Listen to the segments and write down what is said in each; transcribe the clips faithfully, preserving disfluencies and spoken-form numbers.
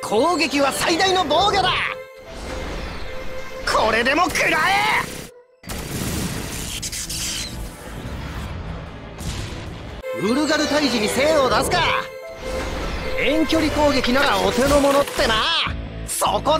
攻撃は最大の防御だ。これでも食らえ。ウルガル退治に精を出すか。遠距離攻撃ならお手の物ってな。そこだ。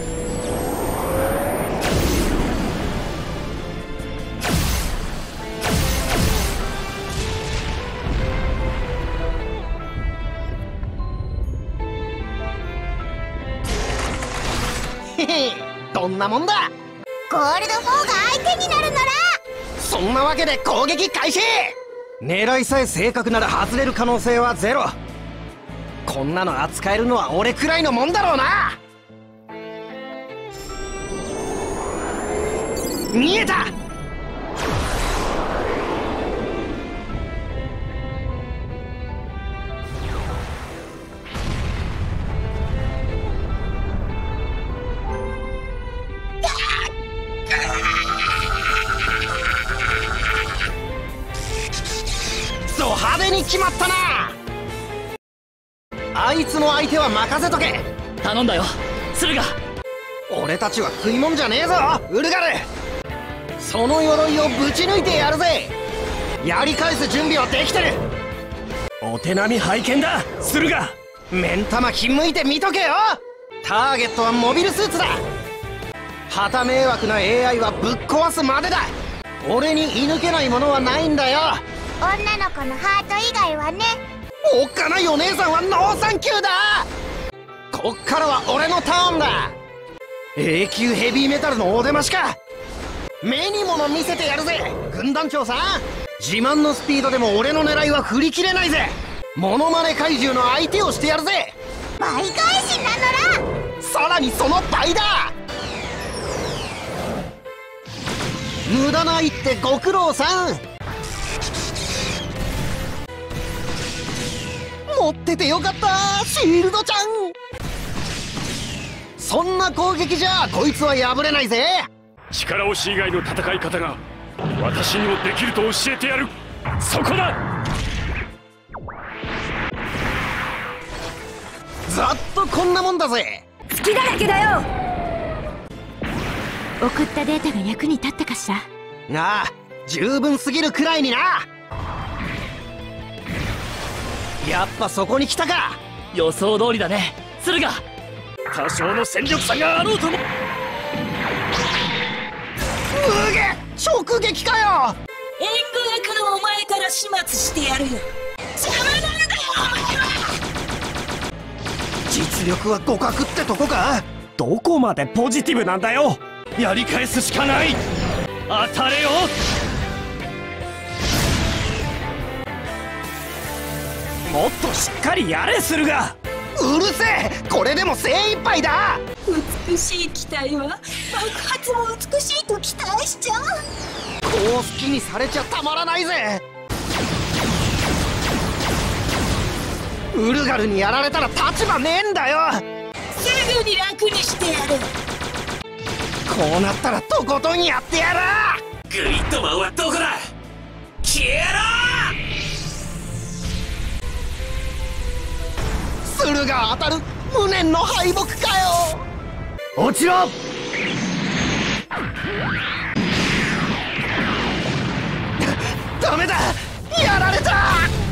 へへ、どんなもんだ。 ゴールドフォーが相手になるなら。 そんなわけで攻撃開始。狙いさえ正確なら外れる可能性はゼロ。こんなの扱えるのは俺くらいのもんだろうな。見えた。そう派手に決まったな。あいつの相手は任せとけ。 頼んだよ駿河。 俺たちは食いもんじゃねえぞウルガル。その鎧をぶち抜いてやるぜ。やり返す準備はできてる。 お手並み拝見だ駿河。 目ん玉ひんむいて見とけよ。ターゲットはモビルスーツだ。旗迷惑な エーアイ はぶっ壊すまでだ。俺に射抜けないものはないんだよ。 女の子のハート以外はね。 おっかないお姉さんはノーサンキューだ。こっからは俺のターンだ。永久ヘビーメタルのお出ましか。目に物見せてやるぜ軍団長さん。自慢のスピードでも俺の狙いは振り切れないぜ。モノマネ怪獣の相手をしてやるぜ。 倍返しなのら。 さらにその倍だ。無駄ないってご苦労さん。持っててよかったシールドちゃん。そんな攻撃じゃこいつは破れないぜ。 力押し以外の戦い方が私にもできると教えてやる。そこだ。 ざっとこんなもんだぜ。 隙だらけだよ。送ったデータが役に立ったかしら。 ああ、十分すぎるくらいにな。やっぱそこに来たか。 予想通りだね駿河。 多少の戦力差があろうとも。 うげ直撃かよ。 援護役のお前から始末してやるよ。邪魔なんだよお前は。 実力は互角ってとこか。 どこまでポジティブなんだよ。やり返すしかない。当たれよ。もっとしっかりやれ駿河。 うるせえ。これでも精一杯だ。 美しい機体は爆発も美しいと期待しちゃう。 こう好きにされちゃたまらないぜ。ウルガルにやられたら立場ねえんだよ。 すぐに楽にしてやる。 こうなったらとことんやってやる。 グリッドマンはどこだ。消えろ。 駿河当たる無念の敗北かよ。 落ちろ。 ダメだやられた。